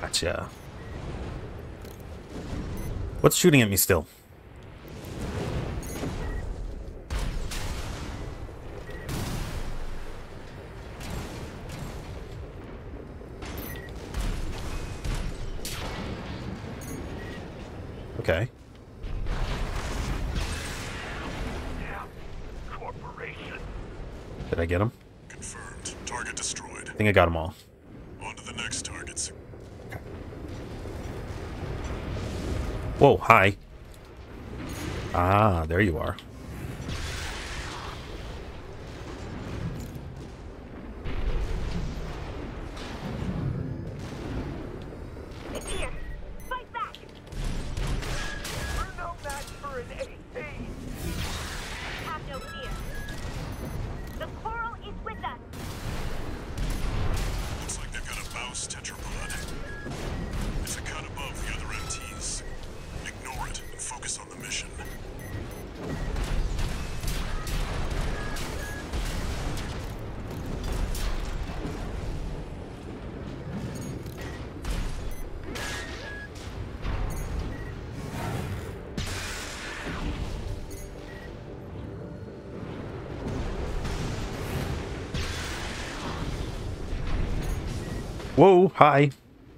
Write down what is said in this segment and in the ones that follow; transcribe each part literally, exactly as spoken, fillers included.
Gotcha. What's shooting at me still? Okay. Did I get him? Confirmed. Target destroyed. I think I got them all. On to the next targets. Okay. Whoa, hi. Ah, there you are. It's here. Fight back. We're no match for an A C. Have no fear. The coral is with us. Looks like they've got a mouse tetrapod. It's a cut above the other M Ts. Ignore it and focus on the mission. Whoa, hi.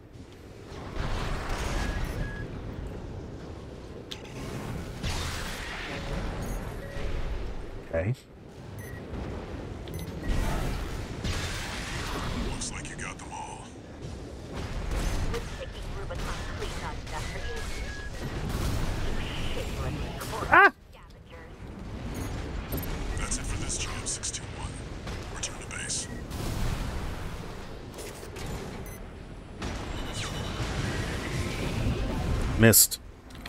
Okay. Looks like you got them all. We're taking Rubicon clean on stuff for you. You shameless coral Ah! scavengers. That's it for this job, six two one. Return to base. Missed.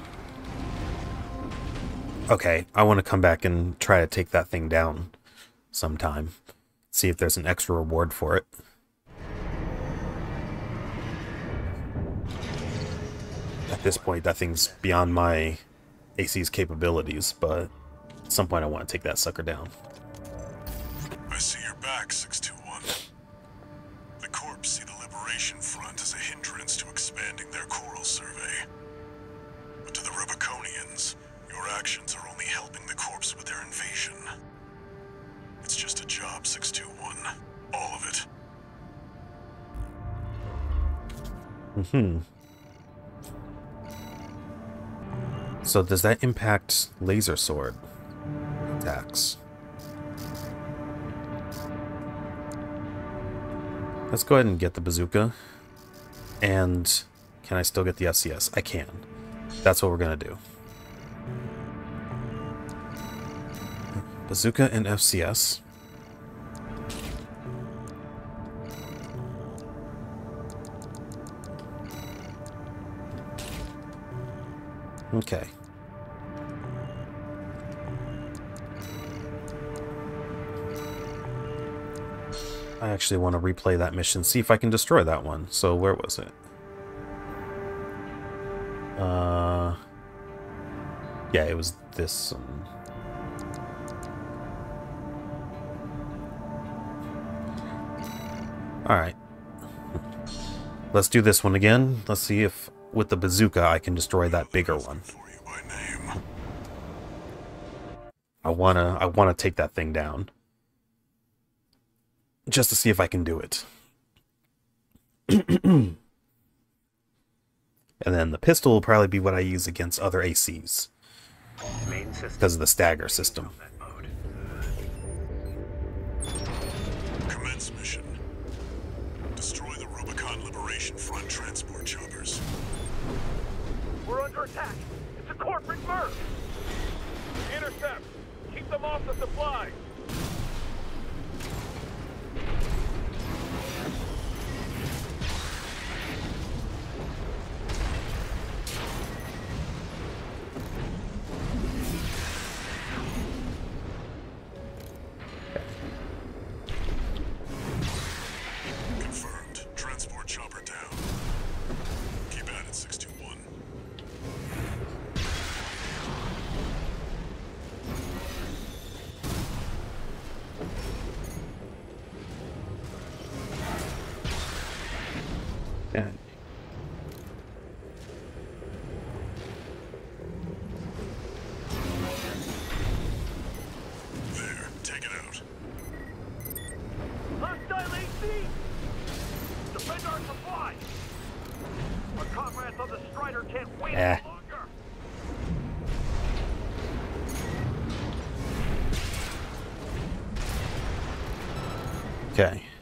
Okay, I want to come back and try to take that thing down sometime. See if there's an extra reward for it. At this point, that thing's beyond my A C's capabilities, but at some point I want to take that sucker down. I see you're back, six two one. The Corps see the Liberation Front as a hindrance to expanding their coral survey. But to the Rubiconians, your actions are only helping the Corps with their invasion. It's just a job, six two one. All of it. Mm-hmm. So does that impact laser sword attacks? Let's go ahead and get the bazooka. And can I still get the F C S? I can. That's what we're gonna do. Bazooka and F C S. Okay. I actually want to replay that mission, see if I can destroy that one. So where was it? Uh, yeah, it was this one. Alright. Let's do this one again. Let's see if with the bazooka I can destroy that bigger one. I wanna I wanna take that thing down. Just to see if I can do it. And then the pistol will probably be what I use against other A Cs. Because of the stagger system. Commence mission. Destroy the Rubicon Liberation Front transport choppers. We're under attack. It's a corporate merc. Intercept. Keep them off the supply. Confirmed. Transport chopper down. Keep at it, six two one. Yeah. spider can't wait Eh. any longer. Okay.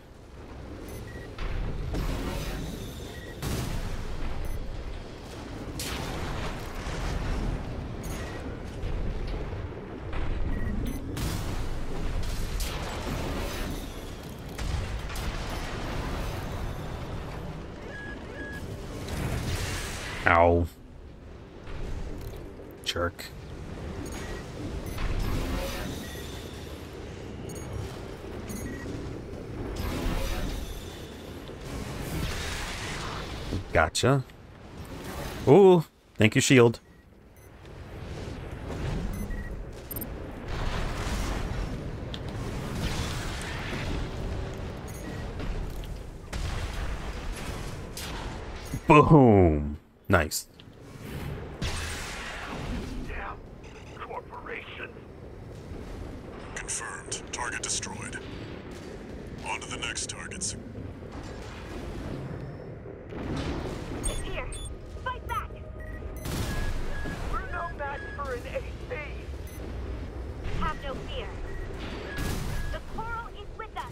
Ow. Jerk. Gotcha. Ooh, thank you, shield. Boom. Nice. Damn corporation. Confirmed. Target destroyed. On to the next targets. It's here. Fight back. We're no match for an A C. Have no fear. The coral is with us.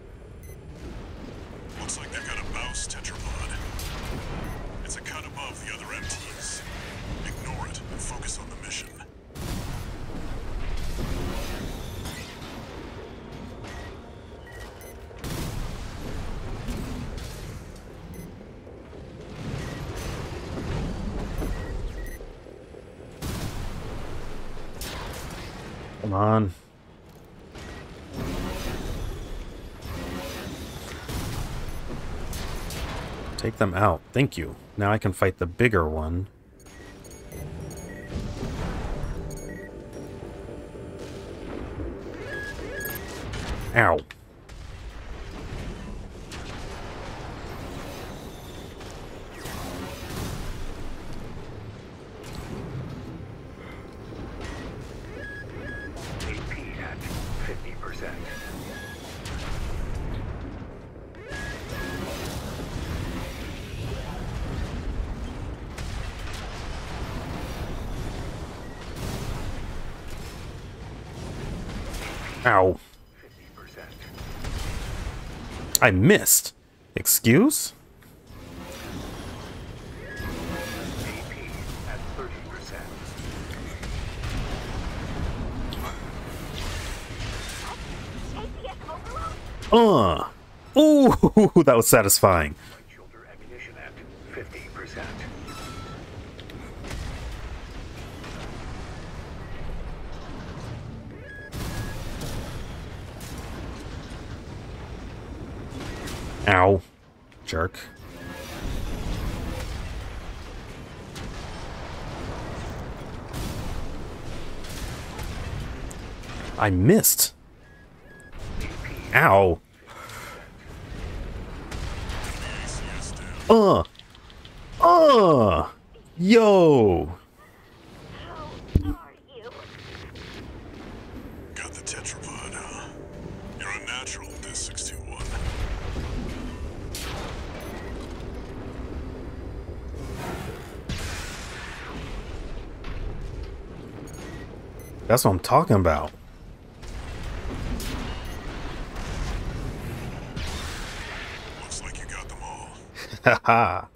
Looks like they've got a mouse tetrapod. It's a cut above the other M Ts. Ignore it and focus on the mission. Come on. Take them out. Thank you. Now I can fight the bigger one. Ow. A P at fifty percent. Ow. fifty percent. I missed. Excuse? A P at thirty percent. A C S overload? Uh. Ooh, that was satisfying. Light shoulder ammunition at fifty percent. Ow. Jerk. I missed. Ow. Uh. Uh. Yo. How are you? Got the tetrapod, huh? You're unnatural, Dis six two one. That's what I'm talking about. Looks like you got them all. Haha.